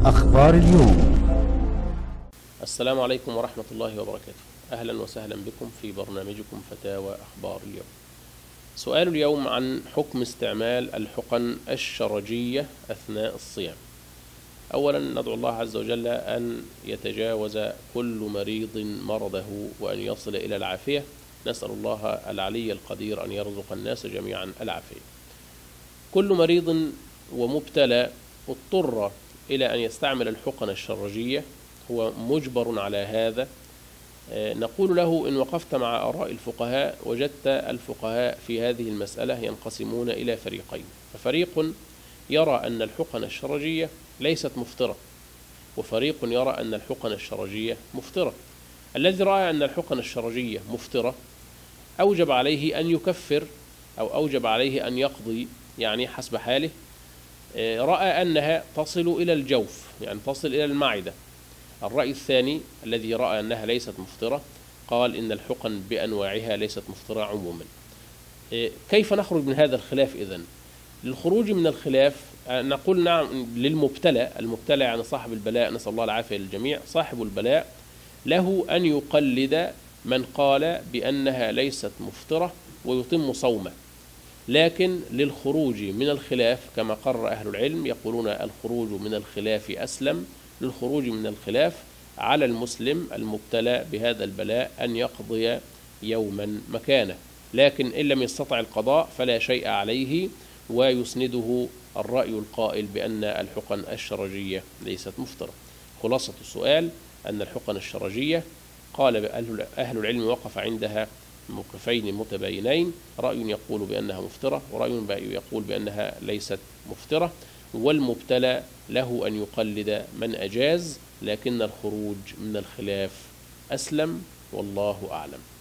أخبار اليوم. السلام عليكم ورحمة الله وبركاته. أهلا وسهلا بكم في برنامجكم فتاوى أخبار اليوم. سؤال اليوم عن حكم استعمال الحقن الشرجية أثناء الصيام. أولا ندعو الله عز وجل أن يتجاوز كل مريض مرضه وأن يصل إلى العافية. نسأل الله العلي القدير أن يرزق الناس جميعا العافية. كل مريض ومبتلى اضطر إلى أن يستعمل الحقن الشرجية هو مجبر على هذا. نقول له إن وقفت مع آراء الفقهاء وجدت الفقهاء في هذه المسألة ينقسمون إلى فريقين، ففريق يرى أن الحقن الشرجية ليست مفطرة، وفريق يرى أن الحقن الشرجية مفطرة. الذي رأى أن الحقن الشرجية مفطرة أوجب عليه أن يكفر أو أوجب عليه أن يقضي، يعني حسب حاله. رأى أنها تصل إلى الجوف، يعني تصل إلى المعدة. الرأي الثاني الذي رأى أنها ليست مفطرة قال إن الحقن بأنواعها ليست مفطرة عموما. كيف نخرج من هذا الخلاف إذن؟ للخروج من الخلاف نقول نعم للمبتلى، المبتلى يعني صاحب البلاء، نسأل الله العافية للجميع، صاحب البلاء له أن يقلد من قال بأنها ليست مفطرة ويتم صومه. لكن للخروج من الخلاف كما قرر أهل العلم، يقولون الخروج من الخلاف أسلم. للخروج من الخلاف على المسلم المبتلى بهذا البلاء أن يقضي يوما مكانه، لكن إن لم يستطع القضاء فلا شيء عليه، ويسنده الرأي القائل بأن الحقن الشرجية ليست مفطرة. خلاصة السؤال أن الحقن الشرجية قال أهل العلم وقف عندها موقفين متباينين، رأي يقول بأنها مفطرة ورأي يقول بأنها ليست مفطرة، والمبتلى له أن يقلد من أجاز، لكن الخروج من الخلاف أسلم، والله أعلم.